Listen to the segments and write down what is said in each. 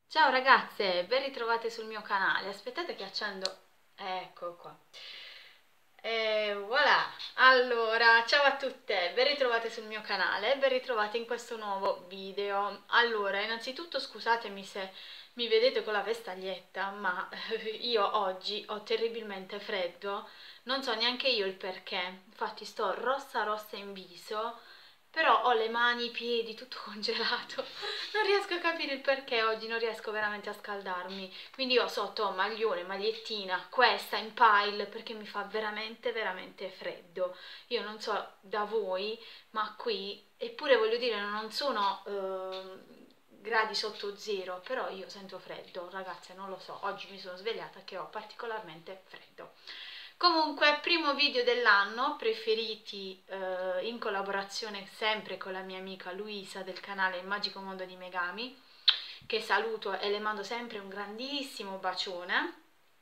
Ciao ragazze, ben ritrovate sul mio canale. Aspettate che accendo. Ecco qua. E voilà. Allora, ciao a tutte, ben ritrovate sul mio canale, ben ritrovate in questo nuovo video. Allora, innanzitutto scusatemi se mi vedete con la vestaglietta, ma io oggi ho terribilmente freddo. Non so neanche io il perché. Infatti sto rossa rossa in viso, però ho le mani, i piedi, tutto congelato. Non riesco a capire il perché oggi non riesco veramente a scaldarmi. Quindi io sotto maglione, magliettina, questa in pile perché mi fa veramente veramente freddo. Io non so da voi, ma qui, eppure voglio dire, non sono gradi sotto zero, però io sento freddo, ragazze, non lo so. Oggi mi sono svegliata che ho particolarmente freddo. Comunque, primo video dell'anno, preferiti in collaborazione sempre con la mia amica Luisa del canale Il Magico Mondo di Megami, che saluto e le mando sempre un grandissimo bacione.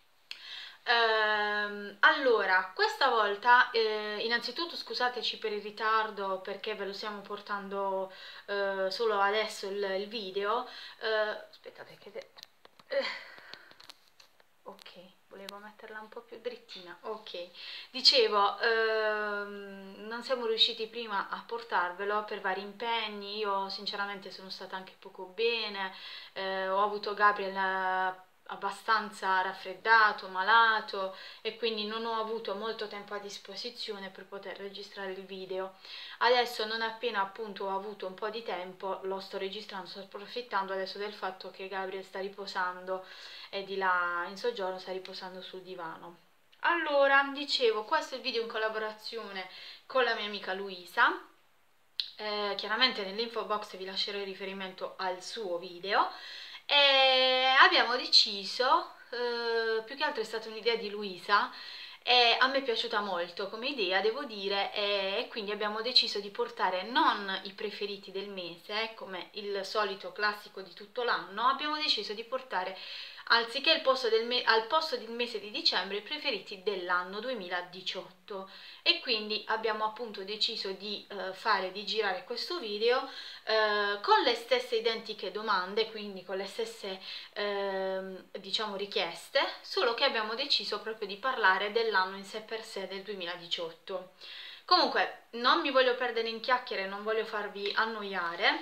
Allora, questa volta, innanzitutto scusateci per il ritardo perché ve lo stiamo portando solo adesso il video. Aspettate che... ok, volevo metterla un po' più drittina. Ok, dicevo, non siamo riusciti prima a portarvelo per vari impegni. Io sinceramente sono stata anche poco bene, ho avuto Gabriel abbastanza raffreddato, malato, e quindi non ho avuto molto tempo a disposizione per poter registrare il video. Adesso, non appena appunto ho avuto un po' di tempo, lo sto registrando, sto approfittando adesso del fatto che Gabriel sta riposando e di là in soggiorno sta riposando sul divano. Allora, dicevo, questo è il video in collaborazione con la mia amica Luisa. Chiaramente nell'info box vi lascerò il riferimento al suo video. E abbiamo deciso, più che altro è stata un'idea di Luisa e a me è piaciuta molto come idea, devo dire, e quindi abbiamo deciso di portare non i preferiti del mese, come il solito classico di tutto l'anno. Abbiamo deciso di portare, anziché al posto del mese di dicembre, i preferiti dell'anno 2018. E quindi abbiamo appunto deciso di girare questo video con le stesse identiche domande, quindi con le stesse diciamo richieste, solo che abbiamo deciso proprio di parlare dell'anno in sé per sé del 2018. Comunque non mi voglio perdere in chiacchiere, non voglio farvi annoiare,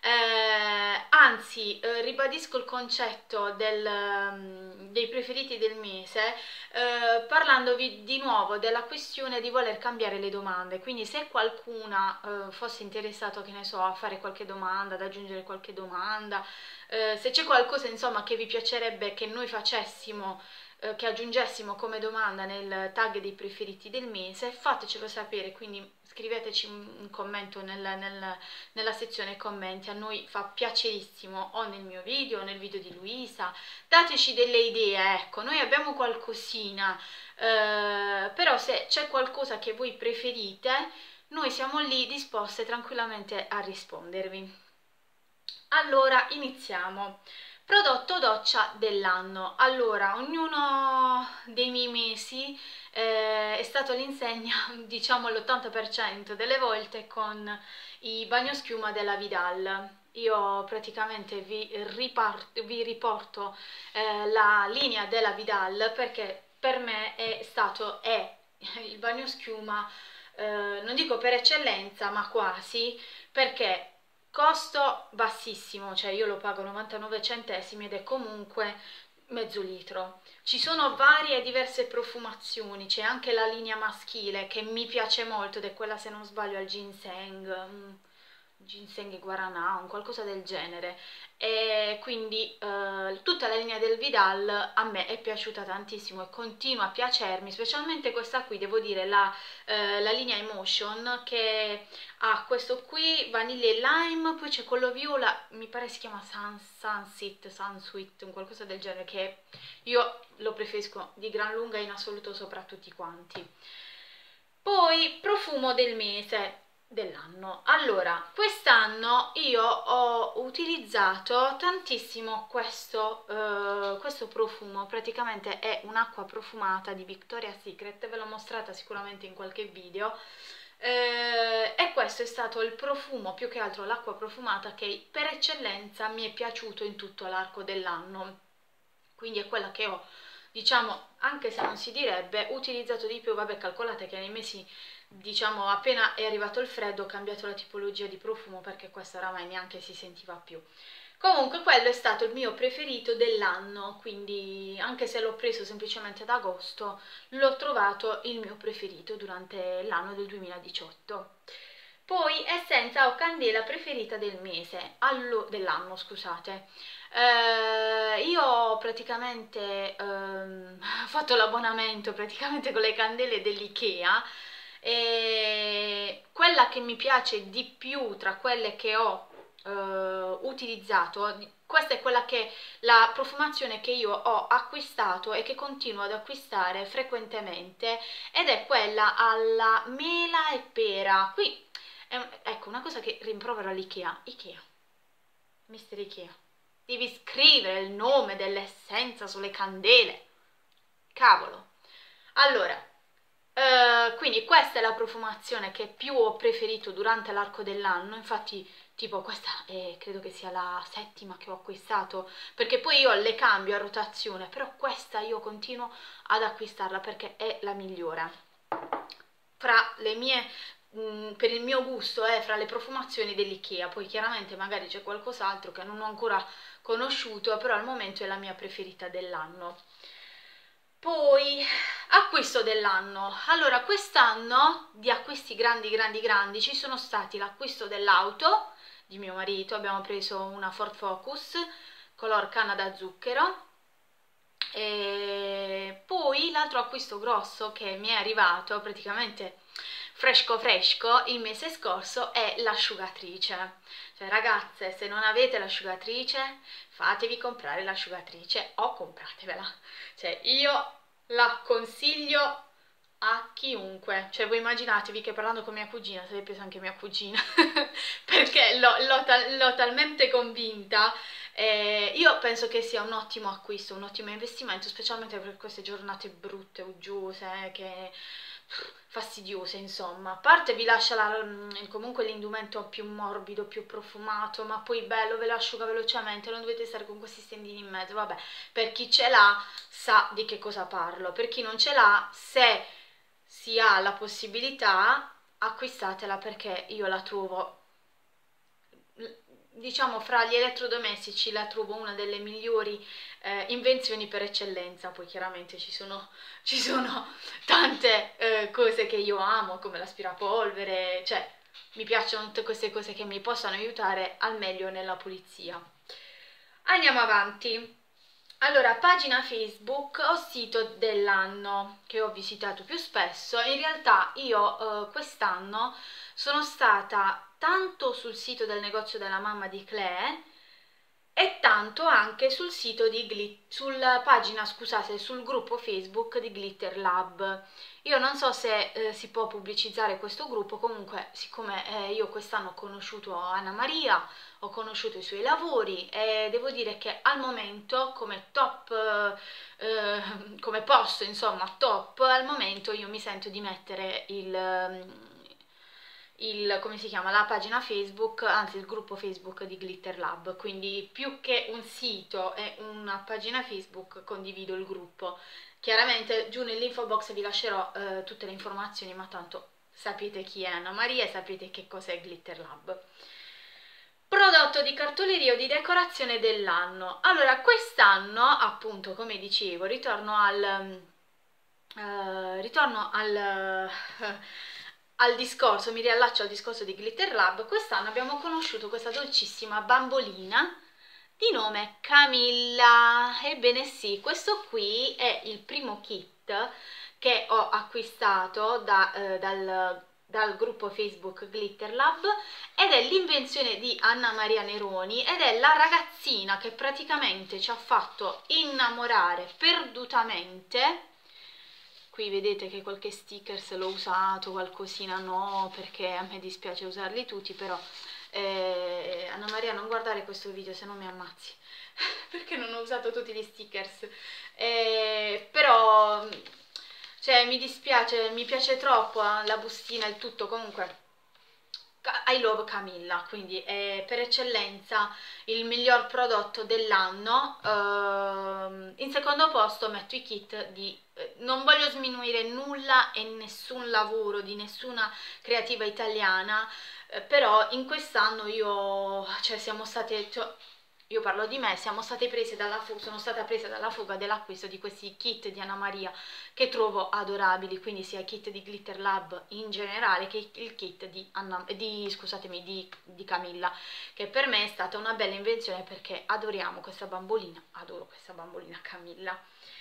anzi ribadisco il concetto dei preferiti del mese, parlandovi di nuovo della questione di voler cambiare le domande. Quindi se qualcuna fosse interessato, che ne so, a fare qualche domanda, ad aggiungere qualche domanda, se c'è qualcosa insomma che vi piacerebbe che noi facessimo, che aggiungessimo come domanda nel tag dei preferiti del mese, fatecelo sapere. Quindi scriveteci un commento nella sezione commenti. A noi fa piacerissimo, o nel mio video o nel video di Luisa. Dateci delle idee, ecco, noi abbiamo qualcosina, però se c'è qualcosa che voi preferite, noi siamo lì disposte tranquillamente a rispondervi. Allora, iniziamo. Prodotto doccia dell'anno. Allora, ognuno dei miei mesi è stato all'insegna, diciamo l'80% delle volte, con i bagnoschiuma della Vidal. Io praticamente vi riporto la linea della Vidal perché per me è il bagnoschiuma, non dico per eccellenza, ma quasi, perché costo bassissimo, cioè io lo pago 99 centesimi ed è comunque mezzo litro. Ci sono varie e diverse profumazioni, c'è anche la linea maschile che mi piace molto ed è quella, se non sbaglio, al ginseng e guaranà, un qualcosa del genere. E quindi tutta la linea del Vidal a me è piaciuta tantissimo e continua a piacermi, specialmente questa qui, devo dire, la linea Emotion, che ha questo qui, vaniglia e lime, poi c'è quello viola, mi pare si chiama Sunsweet, un qualcosa del genere, che io lo preferisco di gran lunga in assoluto sopra tutti quanti. Poi profumo del mese dell'anno. Allora, quest'anno io ho utilizzato tantissimo questo profumo. Praticamente è un'acqua profumata di Victoria's Secret, ve l'ho mostrata sicuramente in qualche video. E questo è stato il profumo, più che altro l'acqua profumata, che per eccellenza mi è piaciuto in tutto l'arco dell'anno. Quindi è quella che ho, diciamo, anche se non si direbbe, utilizzato di più. Vabbè, calcolate che nei mesi, diciamo, appena è arrivato il freddo ho cambiato la tipologia di profumo, perché questa oramai neanche si sentiva più. Comunque quello è stato il mio preferito dell'anno, quindi anche se l'ho preso semplicemente ad agosto, l'ho trovato il mio preferito durante l'anno del 2018. Poi essenza o candela preferita del mese, dell'anno, scusate. Io praticamente ho fatto l'abbonamento praticamente con le candele dell'IKEA, e quella che mi piace di più tra quelle che ho utilizzato, questa è quella che la profumazione che io ho acquistato e che continuo ad acquistare frequentemente, ed è quella alla mela e pera. Qui ecco una cosa che rimprovero all'IKEA: IKEA, Mister IKEA, devi scrivere il nome dell'essenza sulle candele, cavolo. Allora, quindi questa è la profumazione che più ho preferito durante l'arco dell'anno. Infatti, tipo, questa credo che sia la settima che ho acquistato, perché poi io le cambio a rotazione, però questa io continuo ad acquistarla perché è la migliore fra le mie, per il mio gusto, fra le profumazioni dell'IKEA. Poi chiaramente magari c'è qualcos'altro che non ho ancora conosciuto, però al momento è la mia preferita dell'anno. Poi, acquisto dell'anno. Allora, quest'anno di acquisti grandi ci sono stati l'acquisto dell'auto di mio marito. Abbiamo preso una Ford Focus color canna da zucchero. E poi l'altro acquisto grosso che mi è arrivato praticamente fresco il mese scorso è l'asciugatrice. Cioè, ragazze, se non avete l'asciugatrice, fatevi comprare l'asciugatrice o compratevela. Cioè, io la consiglio a chiunque. Cioè, voi immaginatevi che parlando con mia cugina, se l'è presa anche mia cugina, perché l'ho talmente convinta. Io penso che sia un ottimo acquisto, un ottimo investimento, specialmente per queste giornate brutte, uggiose, che fastidiose, insomma. A parte vi lascia comunque l'indumento più morbido, più profumato, ma poi bello, ve lo asciuga velocemente, non dovete stare con questi stendini in mezzo. Vabbè, per chi ce l'ha sa di che cosa parlo. Per chi non ce l'ha, se si ha la possibilità, acquistatela, perché io la trovo, diciamo, fra gli elettrodomestici la trovo una delle migliori invenzioni per eccellenza. Poi chiaramente ci sono tante cose che io amo, come l'aspirapolvere, cioè mi piacciono tutte queste cose che mi possano aiutare al meglio nella pulizia. Andiamo avanti. Allora, pagina Facebook o sito dell'anno che ho visitato più spesso. In realtà io quest'anno sono stata tanto sul sito del negozio della mamma di Clé e tanto anche sul sito sulla pagina, scusate, sul gruppo Facebook di Glitter Lab. Io non so se si può pubblicizzare questo gruppo. Comunque, siccome io quest'anno ho conosciuto Anna Maria, ho conosciuto i suoi lavori, e devo dire che al momento come top, come posto, insomma, top, al momento io mi sento di mettere come si chiama, la pagina Facebook, anzi il gruppo Facebook di Glitter Lab. Quindi più che un sito e una pagina Facebook, condivido il gruppo. Chiaramente giù nell'info box vi lascerò tutte le informazioni, ma tanto sapete chi è Anna Maria e sapete che cos'è Glitter Lab. Prodotto di cartoleria o di decorazione dell'anno. Allora, quest'anno, appunto, come dicevo, ritorno al discorso, mi riallaccio al discorso di Glitter Lab. Quest'anno abbiamo conosciuto questa dolcissima bambolina di nome Camilla. Ebbene sì, questo qui è il primo kit che ho acquistato dal gruppo Facebook Glitter Lab, ed è l'invenzione di Anna Maria Neroni, ed è la ragazzina che praticamente ci ha fatto innamorare perdutamente. Qui vedete che qualche stickers l'ho usato, qualcosina no, perché a me dispiace usarli tutti, però Anna Maria, non guardare questo video se no mi ammazzi perché non ho usato tutti gli stickers, però cioè mi dispiace, mi piace troppo la bustina e il tutto, comunque I love Camilla, quindi è per eccellenza il miglior prodotto dell'anno. In secondo posto metto i kit di... non voglio sminuire nulla e nessun lavoro di nessuna creativa italiana, però in quest'anno cioè siamo state... io parlo di me, sono stata presa dalla fuga dell'acquisto di questi kit di Anna Maria che trovo adorabili, quindi sia il kit di Glitter Lab in generale che il kit di Camilla, che per me è stata una bella invenzione perché adoro questa bambolina Camilla.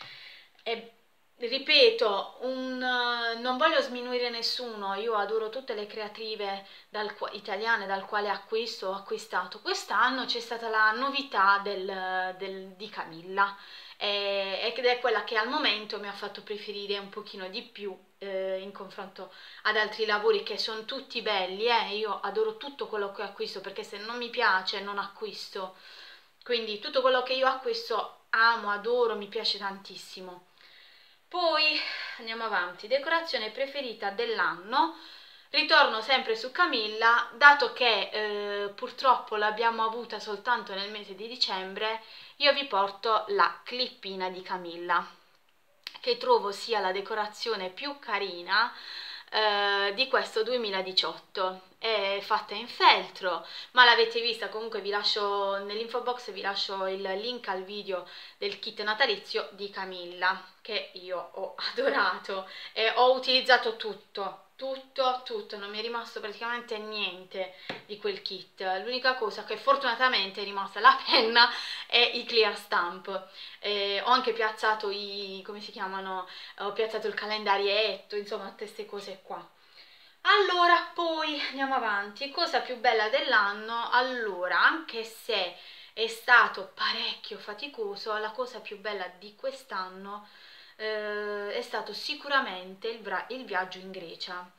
E ripeto, non voglio sminuire nessuno, io adoro tutte le creative italiane dal quale ho acquistato. Quest'anno c'è stata la novità di Camilla ed è quella che al momento mi ha fatto preferire un pochino di più in confronto ad altri lavori che sono tutti belli. Io adoro tutto quello che acquisto perché se non mi piace non acquisto, quindi tutto quello che io acquisto amo, adoro, mi piace tantissimo. Poi andiamo avanti, decorazione preferita dell'anno, ritorno sempre su Camilla, dato che purtroppo l'abbiamo avuta soltanto nel mese di dicembre, io vi porto la clippina di Camilla, che trovo sia la decorazione più carina di questo 2018. È fatta in feltro, ma l'avete vista, comunque vi lascio nell'info box, vi lascio il link al video del kit natalizio di Camilla che io ho adorato e ho utilizzato tutto, non mi è rimasto praticamente niente di quel kit. L'unica cosa che fortunatamente è rimasta la penna e i clear stamp. Ho anche piazzato come si chiamano, ho piazzato il calendarietto, insomma tutte queste cose qua. Allora, poi andiamo avanti, cosa più bella dell'anno. Allora, anche se è stato parecchio faticoso, la cosa più bella di quest'anno è stato sicuramente il viaggio in Grecia.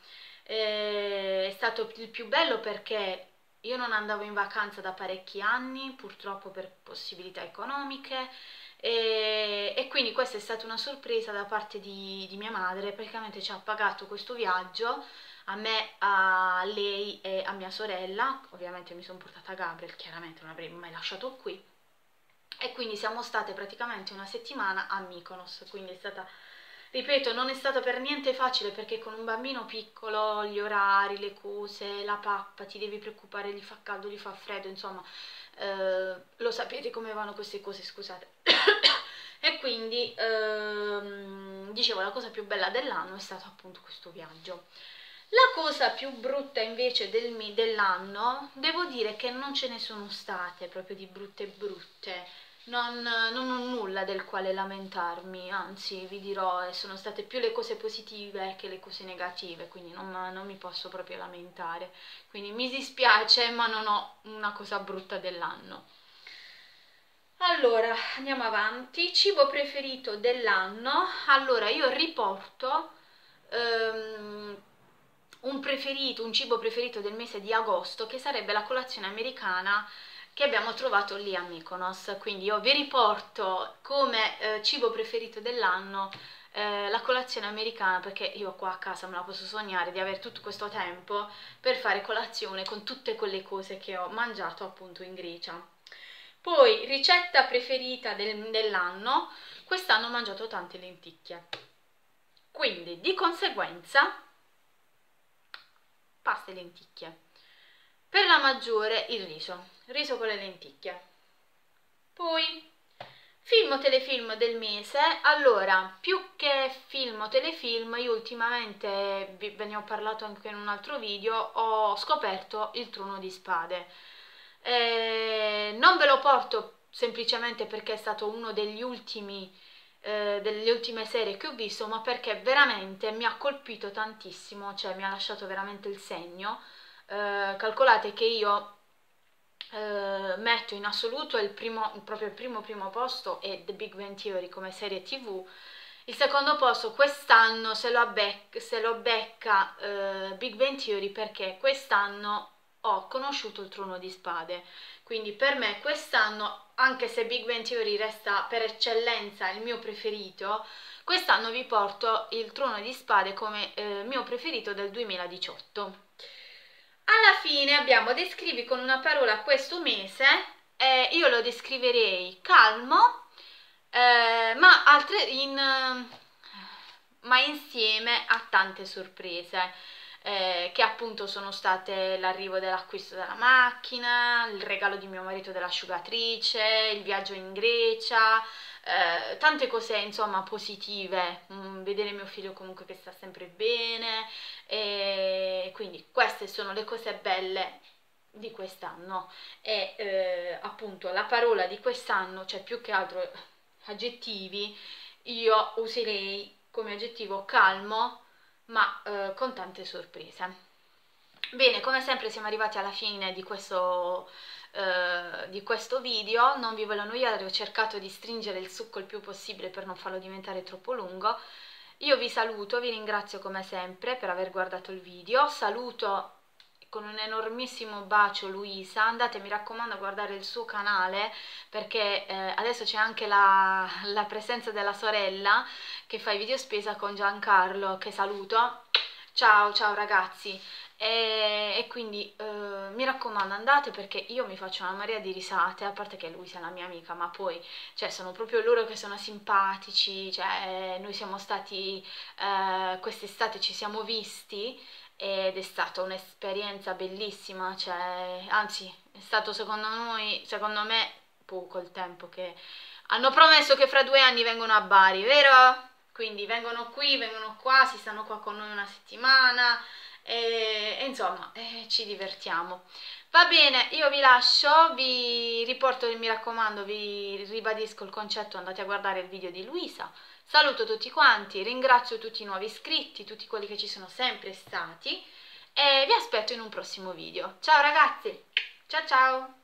È stato il più bello perché io non andavo in vacanza da parecchi anni, purtroppo per possibilità economiche, e quindi questa è stata una sorpresa da parte di mia madre. Praticamente ci ha pagato questo viaggio a me, a lei e a mia sorella. Ovviamente mi sono portata Gabriel, chiaramente non avrei mai lasciato qui, e quindi siamo state praticamente una settimana a Mykonos. Quindi è stata, ripeto, non è stato per niente facile perché con un bambino piccolo gli orari, le cose, la pappa, ti devi preoccupare, gli fa caldo, gli fa freddo, insomma lo sapete come vanno queste cose, scusate. E quindi dicevo, la cosa più bella dell'anno è stato appunto questo viaggio. La cosa più brutta invece dell'anno, devo dire che non ce ne sono state proprio di brutte, non ho nulla del quale lamentarmi, anzi vi dirò, sono state più le cose positive che le cose negative, quindi non mi posso proprio lamentare, quindi mi dispiace ma non ho una cosa brutta dell'anno. Allora, andiamo avanti, cibo preferito dell'anno. Allora, io riporto un cibo preferito del mese di agosto, che sarebbe la colazione americana che abbiamo trovato lì a Mykonos. Quindi io vi riporto come cibo preferito dell'anno la colazione americana, perché io qua a casa me la posso sognare di avere tutto questo tempo per fare colazione con tutte quelle cose che ho mangiato appunto in Grecia. Poi, ricetta preferita dell'anno, quest'anno ho mangiato tante lenticchie, quindi di conseguenza pasta e lenticchie. Per la maggiore il riso con le lenticchie. Poi film o telefilm del mese. Allora, più che film o telefilm, io ultimamente, ve ne ho parlato anche in un altro video, ho scoperto il Trono di Spade. Non ve lo porto semplicemente perché è stato uno delle ultime serie che ho visto, ma perché veramente mi ha colpito tantissimo, cioè mi ha lasciato veramente il segno. Calcolate che io metto in assoluto proprio il primo posto è The Big Bang Theory come serie TV. Il secondo posto quest'anno se lo becca Big Bang Theory, perché quest'anno ho conosciuto il Trono di Spade, quindi per me quest'anno anche se Big Bang Theory resta per eccellenza il mio preferito, quest'anno vi porto il Trono di Spade come mio preferito del 2018. Alla fine abbiamo descrivi con una parola questo mese, io lo descriverei calmo, ma insieme a tante sorprese, che appunto sono state l'arrivo dell'acquisto della macchina, il regalo di mio marito dell'asciugatrice, il viaggio in Grecia, tante cose insomma positive, vedere mio figlio comunque che sta sempre bene, e quindi queste sono le cose belle di quest'anno. E appunto la parola di quest'anno, cioè più che altro aggettivi, io userei come aggettivo calmo, ma con tante sorprese. Bene, come sempre siamo arrivati alla fine di questo video. Non vi voglio annoiare, ho cercato di stringere il succo il più possibile per non farlo diventare troppo lungo. Io vi saluto, vi ringrazio come sempre per aver guardato il video, saluto con un enormissimo bacio Luisa, andate mi raccomando a guardare il suo canale perché adesso c'è anche la presenza della sorella che fa i video spesa con Giancarlo, che saluto. Ciao ciao ragazzi, e quindi mi raccomando andate perché io mi faccio una marea di risate, a parte che Luisa è la mia amica, ma poi cioè, sono proprio loro che sono simpatici, cioè, noi siamo stati quest'estate ci siamo visti ed è stata un'esperienza bellissima, cioè, anzi è stato secondo me poco il tempo che hanno promesso che fra 2 anni vengono a Bari, vero? Quindi vengono qui, vengono qua, si stanno qua con noi una settimana e insomma ci divertiamo. Va bene, io vi lascio, vi riporto, mi raccomando, vi ribadisco il concetto, andate a guardare il video di Luisa. Saluto tutti quanti, ringrazio tutti i nuovi iscritti, tutti quelli che ci sono sempre stati e vi aspetto in un prossimo video. Ciao ragazzi, ciao ciao!